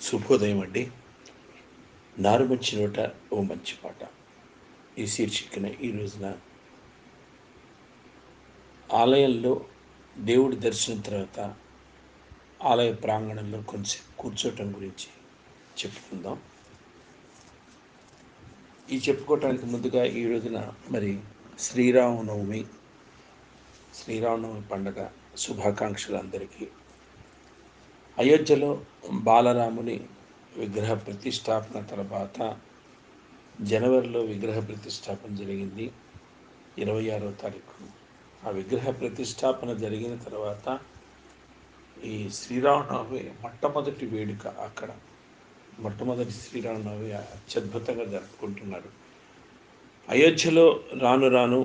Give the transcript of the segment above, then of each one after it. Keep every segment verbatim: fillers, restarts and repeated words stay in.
శుభోదయం అండి. నారు మంచి నోట ఓ మంచి పాట ఈ శీర్షికన ఈ రోజున ఆలయంలో దేవుడి దర్శనం తర్వాత ఆలయ ప్రాంగణంలో కొంచెం కూర్చోటం గురించి చెప్పుకుందాం. ఈ చెప్పుకోవటానికి ముందుగా ఈ రోజున మరి శ్రీరామనవమి శ్రీరామనవమి పండగ శుభాకాంక్షలు అందరికీ. అయోధ్యలో బాలరాముని విగ్రహ ప్రతిష్టాపన తర్వాత జనవరిలో విగ్రహ ప్రతిష్టాపన జరిగింది, ఇరవై ఆరవ తారీఖు. ఆ విగ్రహ ప్రతిష్టాపన జరిగిన తర్వాత ఈ శ్రీరామనవమి మొట్టమొదటి వేడుక అక్కడ మొట్టమొదటి శ్రీరామనవమి అత్యద్భుతంగా జరుపుకుంటున్నారు. అయోధ్యలో రాను రాను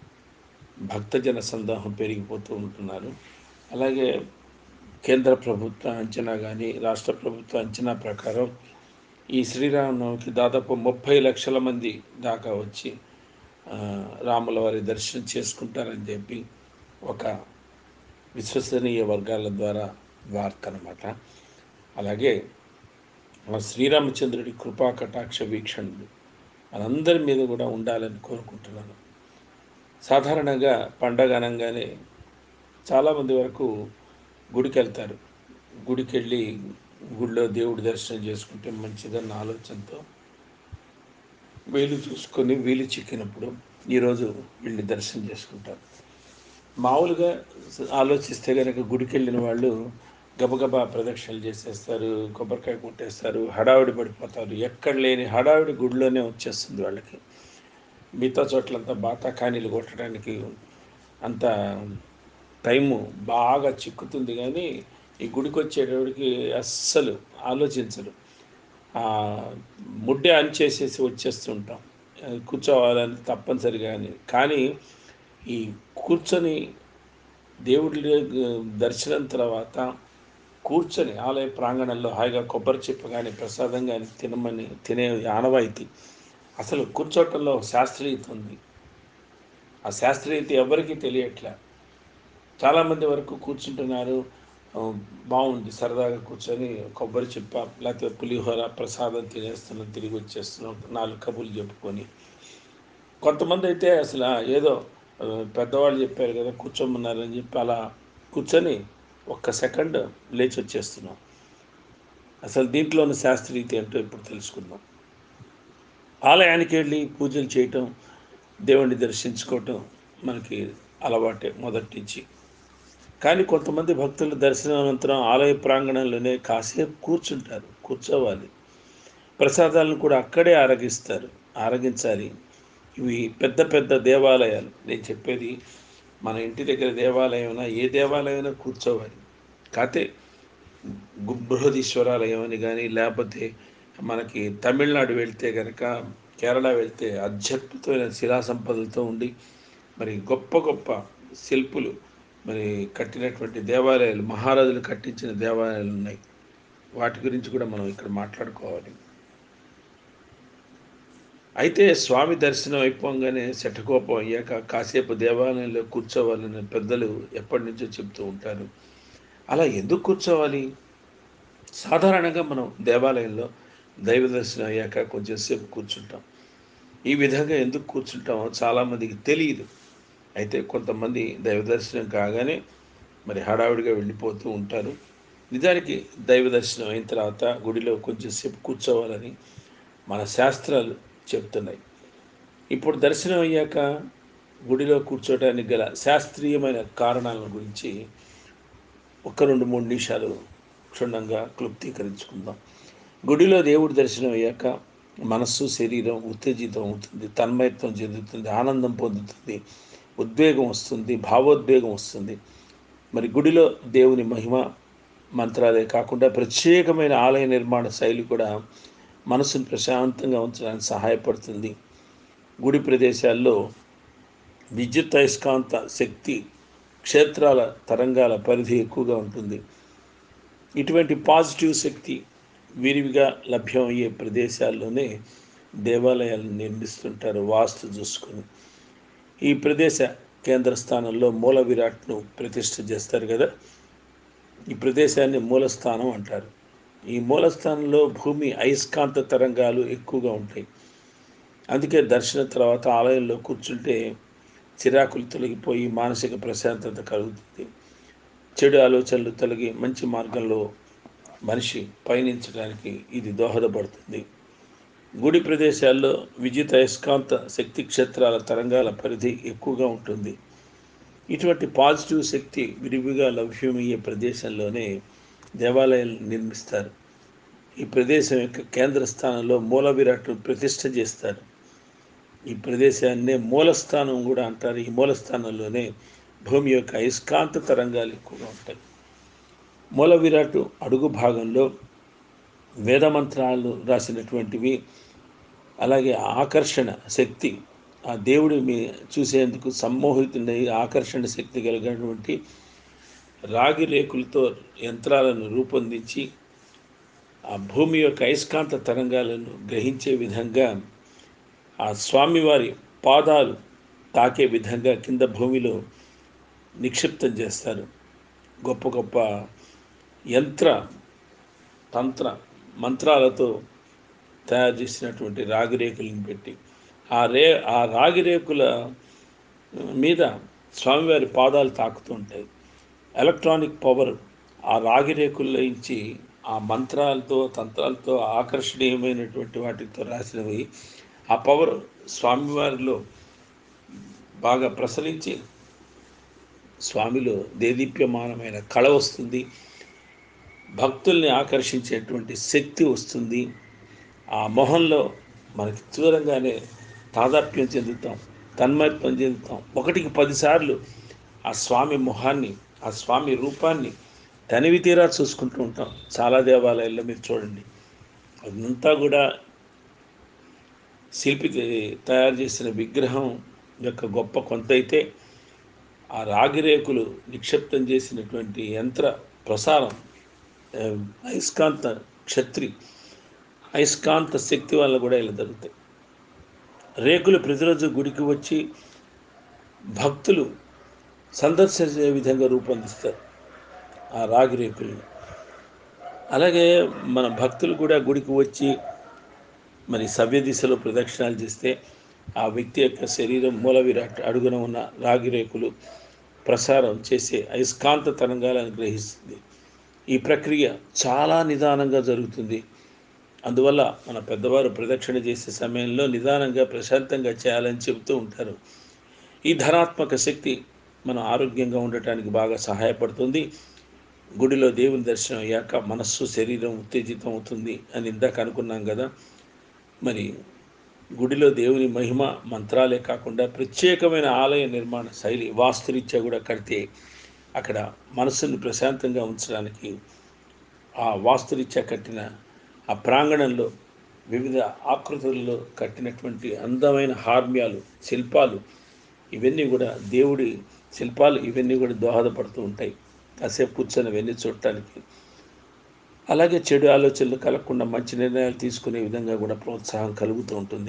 భక్తజన సందోహం పెరిగిపోతూ ఉంటున్నారు. అలాగే కేంద్ర ప్రభుత్వ అంచనా కానీ రాష్ట్ర ప్రభుత్వ అంచనా ప్రకారం ఈ శ్రీరామనవమికి దాదాపు ముప్పై లక్షల మంది దాకా వచ్చి రాముల వారి దర్శనం చేసుకుంటారని చెప్పి ఒక విశ్వసనీయ వర్గాల ద్వారా వార్త అన్నమాట. అలాగే శ్రీరామచంద్రుడి కృపా కటాక్ష వీక్షణలు మనందరి మీద కూడా ఉండాలని కోరుకుంటున్నాను. సాధారణంగా పండగ అనగానే చాలామంది వరకు గుడికి వెళ్తారు. గుడికి వెళ్ళి గుడిలో దేవుడి దర్శనం చేసుకుంటే మంచిదన్న ఆలోచనతో వీలు చూసుకొని వీలు చిక్కినప్పుడు ఈరోజు వెళ్ళి దర్శనం చేసుకుంటారు. మామూలుగా ఆలోచిస్తే కనుక గుడికి వెళ్ళిన వాళ్ళు గబగబా ప్రదక్షిణలు చేసేస్తారు, కొబ్బరికాయ కొట్టేస్తారు, హడావిడి పడిపోతారు. ఎక్కడ లేని హడావిడి గుడిలోనే వచ్చేస్తుంది వాళ్ళకి. మిగతా చోట్లంతా బాతాకానీలు కొట్టడానికి అంత టైము బాగా చిక్కుతుంది, కానీ ఈ గుడికి వచ్చేటప్పటికి అస్సలు ఆలోచించరు. ముడ్డే అని చేసేసి వచ్చేస్తుంటాం, కూర్చోవాలని తప్పనిసరిగా. కానీ ఈ కూర్చొని దేవుడి దర్శనం తర్వాత కూర్చొని ఆలయ ప్రాంగణంలో హాయిగా కొబ్బరి చిప్ప కానీ ప్రసాదం కానీ తినమని తినే ఆనవాయితీ. అసలు కూర్చోటంలో శాస్త్రీయత ఉంది. ఆ శాస్త్రీయత ఎవరికీ తెలియట్లే. చాలామంది వరకు కూర్చుంటున్నారు, బాగుంది, సరదాగా కూర్చొని కొబ్బరి చిప్ప లేకపోతే పులిహోర ప్రసాదం తినేస్తున్నాం, తిరిగి వచ్చేస్తున్నాం, నాలుగు కబుర్లు చెప్పుకొని. కొంతమంది అయితే అసలు ఏదో పెద్దవాళ్ళు చెప్పారు కదా కూర్చోమన్నారని చెప్పి అలా కూర్చొని ఒక్క సెకండ్ లేచి వచ్చేస్తున్నాం. అసలు దీంట్లోని శాస్త్రీయత ఏంటో ఇప్పుడు తెలుసుకుందాం. ఆలయానికి వెళ్ళి పూజలు చేయటం, దేవుణ్ణి దర్శించుకోవటం మనకి అలవాటే మొదటి నుంచి. కానీ కొంతమంది భక్తులు దర్శనం అనంతరం ఆలయ ప్రాంగణంలోనే కాసేపు కూర్చుంటారు. కూర్చోవాలి. ప్రసాదాలను కూడా అక్కడే ఆరగిస్తారు, ఆరగించాలి. ఇవి పెద్ద పెద్ద దేవాలయాలు. నేను చెప్పేది మన ఇంటి దగ్గర దేవాలయం, ఏ దేవాలయమైనా కూర్చోవాలి. కాకపోతే బృహదీశ్వరాలయం అని కానీ, లేకపోతే మనకి తమిళనాడు వెళ్తే కనుక, కేరళ వెళ్తే అత్యద్భుతమైన శిలా సంపదలతో ఉండి మరి గొప్ప గొప్ప శిల్పులు మరి కట్టినటువంటి దేవాలయాలు, మహారాజులు కట్టించిన దేవాలయాలు ఉన్నాయి. వాటి గురించి కూడా మనం ఇక్కడ మాట్లాడుకోవాలి. అయితే స్వామి దర్శనం అయిపోగానే శఠకోపం అయ్యాక కాసేపు దేవాలయంలో కూర్చోవాలని పెద్దలు ఎప్పటి నుంచో చెప్తూ ఉంటారు. అలా ఎందుకు కూర్చోవాలి? సాధారణంగా మనం దేవాలయంలో దైవ దర్శనం అయ్యాక కొంచెంసేపు కూర్చుంటాం. ఈ విధంగా ఎందుకు కూర్చుంటామో చాలామందికి తెలియదు. అయితే కొంతమంది దైవ దర్శనం కాగానే మరి హడావిడిగా వెళ్ళిపోతూ ఉంటారు. నిజానికి దైవ దర్శనం అయిన తర్వాత గుడిలో కొంచెంసేపు కూర్చోవాలని మన శాస్త్రాలు చెప్తున్నాయి. ఇప్పుడు దర్శనం అయ్యాక గుడిలో కూర్చోటానికి గల శాస్త్రీయమైన కారణాల గురించి ఒక రెండు మూడు నిమిషాలు క్షుణ్ణంగా క్లుప్తీకరించుకుందాం. గుడిలో దేవుడి దర్శనం అయ్యాక మనస్సు శరీరం ఉత్తేజితం అవుతుంది, తన్మయత్వం చెందుతుంది, ఆనందం పొందుతుంది, ఉద్వేగం వస్తుంది, భావోద్వేగం వస్తుంది. మరి గుడిలో దేవుని మహిమ మంత్రాలే కాకుండా ప్రత్యేకమైన ఆలయ నిర్మాణ శైలి కూడా మనసును ప్రశాంతంగా ఉంచడానికి సహాయపడుతుంది. గుడి ప్రదేశాల్లో విద్యుత్ అయస్కాంత శక్తి క్షేత్రాల తరంగాల పరిధి ఎక్కువగా ఉంటుంది. ఇటువంటి పాజిటివ్ శక్తి విరివిగా లభ్యమయ్యే ప్రదేశాల్లోనే దేవాలయాలను నిర్మిస్తుంటారు వాస్తు చూసుకొని. ఈ ప్రదేశ కేంద్ర స్థానంలో మూల విరాట్ను ప్రతిష్ఠ చేస్తారు కదా, ఈ ప్రదేశాన్ని మూలస్థానం అంటారు. ఈ మూలస్థానంలో భూమి అయస్కాంత తరంగాలు ఎక్కువగా ఉంటాయి. అందుకే దర్శనం తర్వాత ఆలయంలో కూర్చుంటే చిరాకులు తొలగిపోయి మానసిక ప్రశాంతత కలుగుతుంది. చెడు ఆలోచనలు తొలగి మంచి మార్గంలో మనిషి పయనించడానికి ఇది దోహదపడుతుంది. గుడి ప్రదేశాల్లో విద్యుత్ అయస్కాంత శక్తి క్షేత్రాల తరంగాల పరిధి ఎక్కువగా ఉంటుంది. ఇటువంటి పాజిటివ్ శక్తి విరివిగా లభ్యమయ్యే ప్రదేశంలోనే దేవాలయాలు నిర్మిస్తారు. ఈ ప్రదేశం యొక్క కేంద్ర స్థానంలో మూల విరాట్ను ప్రతిష్ఠ చేస్తారు. ఈ ప్రదేశాన్నే మూలస్థానం కూడా అంటారు. ఈ మూలస్థానంలోనే భూమి యొక్క అయస్కాంత తరంగాలు ఎక్కువగా ఉంటాయి. మూల విరాటు అడుగు భాగంలో వేద మంత్రాలు రాసినటువంటివి, అలాగే ఆకర్షణ శక్తి, ఆ దేవుడి మీ చూసేందుకు సమ్మోహితుడై ఆకర్షణ శక్తి కలిగినటువంటి రాగి రేకులతో యంత్రాలను రూపొందించి ఆ భూమి యొక్క అయస్కాంత తరంగాలను గ్రహించే విధంగా ఆ స్వామివారి పాదాలు తాకే విధంగా కింద భూమిలో నిక్షిప్తం చేస్తారు. గొప్ప గొప్ప యంత్ర తంత్ర మంత్రాలతో తయారు చేసినటువంటి రాగి రేకులను పెట్టి ఆ రే ఆ రాగి రేకుల మీద స్వామివారి పాదాలు తాకుతూ ఉంటాయి. ఎలక్ట్రానిక్ పవర్ ఆ రాగి రేకుల్లో ఇచ్చి ఆ మంత్రాలతో తంత్రాలతో ఆకర్షణీయమైనటువంటి వాటితో రాసినవి ఆ పవర్ స్వామివారిలో బాగా ప్రసరించి స్వామిలో దేదీప్యమానమైన కళ వస్తుంది. భక్తుల్ని ఆకర్షించేటువంటి శక్తి వస్తుంది. ఆ మొహంలో మనకి దూరంగానే తాదాత్మ్యం చెందుతాం, తన్మయత్వం చెందుతాం. ఒకటికి పదిసార్లు ఆ స్వామి మొహాన్ని, ఆ స్వామి రూపాన్ని తనివి తీరా చూసుకుంటూ ఉంటాం. చాలా దేవాలయాల్లో మీరు చూడండి, అదంతా కూడా శిల్పి తయారు చేసిన విగ్రహం యొక్క గొప్ప కొంత అయితే, ఆ రాగి రేకులు నిక్షిప్తం చేసినటువంటి యంత్ర ప్రసారం అయస్కాంత క్షత్రి అయస్కాంత శక్తి వల్ల కూడా ఇలా జరుగుతాయి. రేకులు ప్రతిరోజు గుడికి వచ్చి భక్తులు సందర్శించే విధంగా రూపొందిస్తారు ఆ రాగి రేకులు. అలాగే మన భక్తులు కూడా గుడికి వచ్చి మరి సవ్య దిశలో ప్రదక్షిణాలు చేస్తే ఆ వ్యక్తి యొక్క శరీరం మూల విరాట్ అడుగున ఉన్న రాగి రేకులు ప్రసారం చేసే అయస్కాంత తరంగాలను గ్రహిస్తుంది. ఈ ప్రక్రియ చాలా నిదానంగా జరుగుతుంది. అందువల్ల మన పెద్దవారు ప్రదక్షిణ చేసే సమయంలో నిదానంగా ప్రశాంతంగా చేయాలని చెబుతూ ఉంటారు. ఈ ధనాత్మక శక్తి మన ఆరోగ్యంగా ఉండటానికి బాగా సహాయపడుతుంది. గుడిలో దేవుని దర్శనం అయ్యాక మనస్సు శరీరం ఉత్తేజితం అవుతుంది అని ఇందాక అనుకున్నాం కదా. మరి గుడిలో దేవుని మహిమ మంత్రాలే కాకుండా ప్రత్యేకమైన ఆలయ నిర్మాణ శైలి వాస్తురీత్యా కూడా కడితే అక్కడ మనస్సును ప్రశాంతంగా ఉంచడానికి ఆ వాస్తురీత్యా కట్టిన ఆ ప్రాంగణంలో వివిధ ఆకృతుల్లో కట్టినటువంటి అందమైన హార్మ్యాలు, శిల్పాలు, ఇవన్నీ కూడా దేవుడి శిల్పాలు, ఇవన్నీ కూడా దోహదపడుతూ ఉంటాయి కాసేపు కూర్చొని ఇవన్నీ చూడటానికి. అలాగే చెడు ఆలోచనలు కలగకుండా మంచి నిర్ణయాలు తీసుకునే విధంగా కూడా ప్రోత్సాహం కలుగుతూ ఉంటుంది.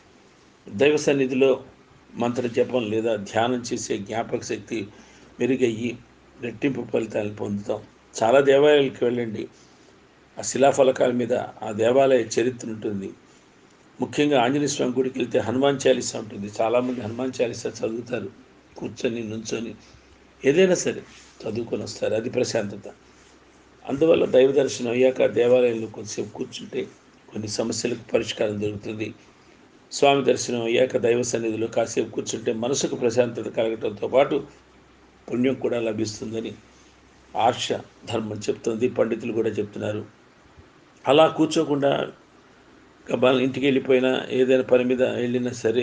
దైవ సన్నిధిలో మంత్ర జపం లేదా ధ్యానం చేసే జ్ఞాపక శక్తి మెరుగయ్యి రెట్టింపు ఫలితాలను పొందుతాం. చాలా దేవాలయాలకు వెళ్ళండి, ఆ శిలాఫలకాల మీద ఆ దేవాలయ చరిత్ర ఉంటుంది. ముఖ్యంగా ఆంజనేయ స్వామి గుడికి వెళ్తే హనుమాన్ చాలీసా ఉంటుంది. చాలామంది హనుమాన్ చాలీసా చదువుతారు, కూర్చొని నుంచొని ఏదైనా సరే చదువుకొని వస్తారు. అది ప్రశాంతత. అందువల్ల దైవ దర్శనం అయ్యాక దేవాలయంలో కొద్దిసేపు కూర్చుంటే కొన్ని సమస్యలకు పరిష్కారం దొరుకుతుంది. స్వామి దర్శనం అయ్యాక దైవ సన్నిధిలో కాసేపు కూర్చుంటే మనసుకు ప్రశాంతత కలగటంతో పాటు పుణ్యం కూడా లభిస్తుందని ఆర్ష ధర్మం చెప్తుంది, పండితులు కూడా చెప్తున్నారు. అలా కూర్చోకుండా గబాలను ఇంటికి వెళ్ళిపోయినా, ఏదైనా పని మీద వెళ్ళినా సరే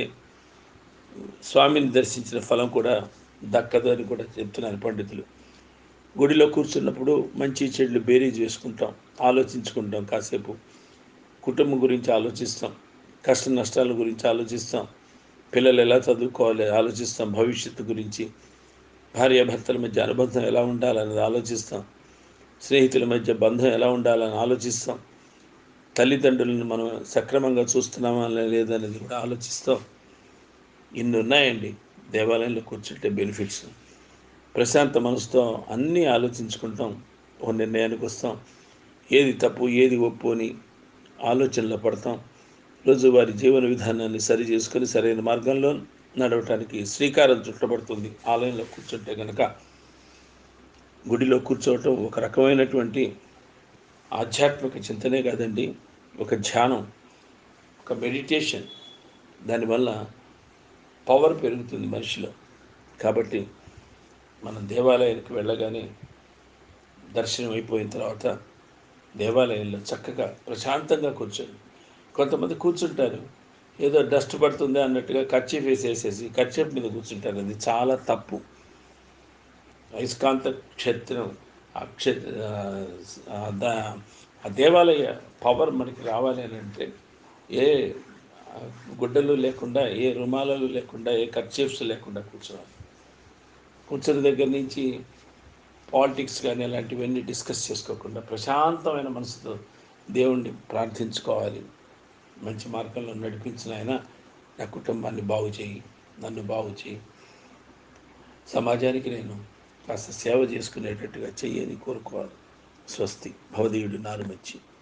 స్వామిని దర్శించిన ఫలం కూడా దక్కదు అని కూడా చెప్తున్నారు పండితులు. గుడిలో కూర్చున్నప్పుడు మంచి చెడులు బేరీజ్ వేసుకుంటాం, ఆలోచించుకుంటాం. కాసేపు కుటుంబం గురించి ఆలోచిస్తాం, కష్ట నష్టాల గురించి ఆలోచిస్తాం, పిల్లలు ఎలా చదువుకోవాలి ఆలోచిస్తాం, భవిష్యత్తు గురించి, భార్యాభర్తల మధ్య అనుబంధం ఎలా ఉండాలనేది ఆలోచిస్తాం, స్నేహితుల మధ్య బంధం ఎలా ఉండాలని ఆలోచిస్తాం, తల్లిదండ్రులను మనం సక్రమంగా చూస్తున్నామా లేదనేది కూడా ఆలోచిస్తాం. ఇన్ని ఉన్నాయండి దేవాలయంలో కూర్చుంటే బెనిఫిట్స్. ప్రశాంత మనసుతో అన్నీ ఆలోచించుకుంటాం, ఒక నిర్ణయానికి వస్తాం. ఏది తప్పు ఏది ఒప్పు అని ఆలోచనలో పడతాం. రోజువారీ జీవన విధానాన్ని సరి చేసుకొని సరైన మార్గంలో నడవటానికి శ్రీకారం చుట్టబడుతుంది. ఆలయంలో కూర్చుంటే గనక గుడిలో కూర్చోవటం ఒక రకమైనటువంటి ఆధ్యాత్మిక చింతనే కాదండి, ఒక ధ్యానం, ఒక మెడిటేషన్. దానివల్ల పవర్ పెరుగుతుంది మనిషిలో. కాబట్టి మనం దేవాలయానికి వెళ్ళగానే దర్శనం అయిపోయిన తర్వాత దేవాలయంలో చక్కగా ప్రశాంతంగా కూర్చోండి. కొంతమంది కూర్చుంటారు, ఏదో డస్ట్ పడుతుంది అన్నట్టుగా కర్చీఫ్ వేసేసేసి కర్చీఫ్ మీద కూర్చుంటారు. అది చాలా తప్పు. అయస్కాంత క్షేత్రం ఆ క్షే ఆ దా ఆ దేవాలయ పవర్ మనకి రావాలి అని అంటే ఏ ఆ, గుడ్డలు లేకుండా, ఏ రుమాలాలు లేకుండా, ఏ కర్చీఫ్స్ లేకుండా కూర్చోవాలి. కూర్చున్న దగ్గర నుంచి పాలిటిక్స్ కానీ అలాంటివన్నీ డిస్కస్ చేసుకోకుండా ప్రశాంతమైన మనసుతో దేవుణ్ణి ప్రార్థించుకోవాలి. మంచి మార్గంలో నడిపించిన ఆయన నా కుటుంబాన్ని బాగు చేయి, నన్ను బాగు చేయి, సమాజానికి నేను కాస్త సేవ చేసుకునేటట్టుగా చెయ్యని కోరుకోవాలి. స్వస్తి. భవదీయుడు నారుమచ్చి.